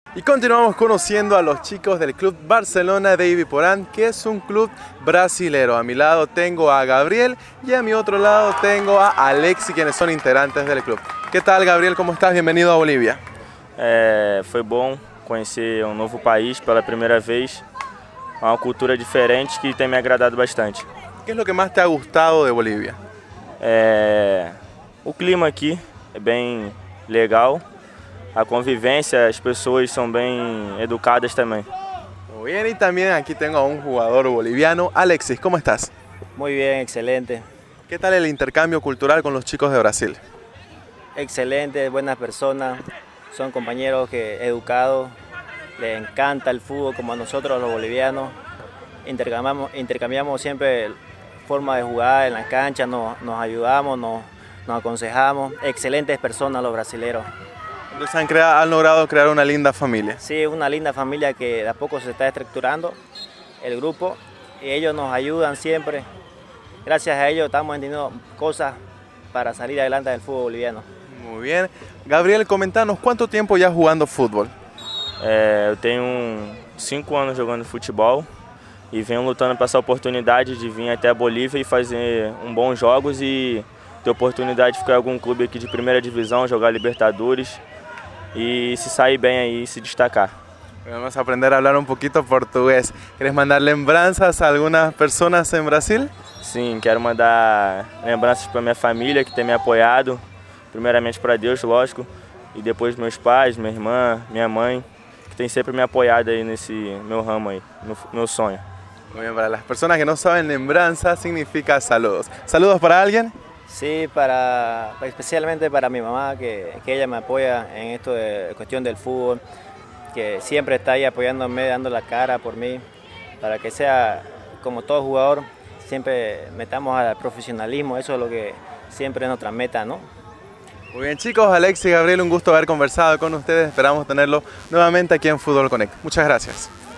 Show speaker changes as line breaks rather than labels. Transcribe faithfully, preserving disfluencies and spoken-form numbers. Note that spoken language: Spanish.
Y continuamos conociendo a los chicos del Club Barcelona de Ibiporã, que es un club brasilero. A mi lado tengo a Gabriel y a mi otro lado tengo a Alexi, quienes son integrantes del club. ¿Qué tal, Gabriel? ¿Cómo estás? Bienvenido a Bolivia.
É, foi bom conhecer um novo país pela primeira vez, uma cultura diferente que tem me agradado bastante.
¿Qué es lo que más te ha gustado de Bolivia?
É, o clima aqui é bem legal, a convivência, as pessoas são bem educadas também.
Muy bien, y también aquí tengo a un jugador boliviano. Alexis, ¿cómo estás?
Muy bien, excelente.
¿Qué tal el intercambio cultural con los chicos de Brasil?
Excelente, buenas personas, son compañeros que educados, les encanta el fútbol como a nosotros los bolivianos. Intercambiamos, intercambiamos siempre forma de jugar en la cancha, nos, nos ayudamos, nos, nos aconsejamos. Excelentes personas los brasileros.
Entonces han, creado, han logrado crear una linda familia.
Sí, una linda familia que de a poco se está estructurando el grupo y ellos nos ayudan siempre. Gracias a ellos estamos entendiendo cosas para salir adelante del fútbol boliviano.
Muy bien. Gabriel, comentanos, ¿cuánto tiempo ya jugando fútbol?
É, eu tenho cinco anos jogando futebol e venho lutando para essa oportunidade de vir até a Bolívia e fazer um bons jogos e ter oportunidade de ficar em algum clube aqui de primeira divisão, jogar Libertadores e se sair bem aí, se destacar.
Vamos a aprender a hablar un poquito portugués. ¿Quieres mandar lembranças a algunas personas en Brasil?
Sim, quero mandar lembranças para minha família que tem me apoiado, primeiramente para Deus, lógico, e depois meus pais, minha irmã, minha mãe, que tem sempre me apoiado aí nesse meu ramo aí, no meu sonho.
Muy bien, para las personas que no saben, lembranza significa saludos. ¿Saludos para alguien?
Sí, para, especialmente para mi mamá, que, que ella me apoya en esto de cuestión del fútbol, que siempre está ahí apoyándome, dando la cara por mí, para que sea como todo jugador, siempre metamos al profesionalismo, eso es lo que siempre es nuestra meta, ¿no?
Muy bien, chicos, Alexis y Gabriel, un gusto haber conversado con ustedes, esperamos tenerlo nuevamente aquí en Fútbol Connect. Muchas gracias.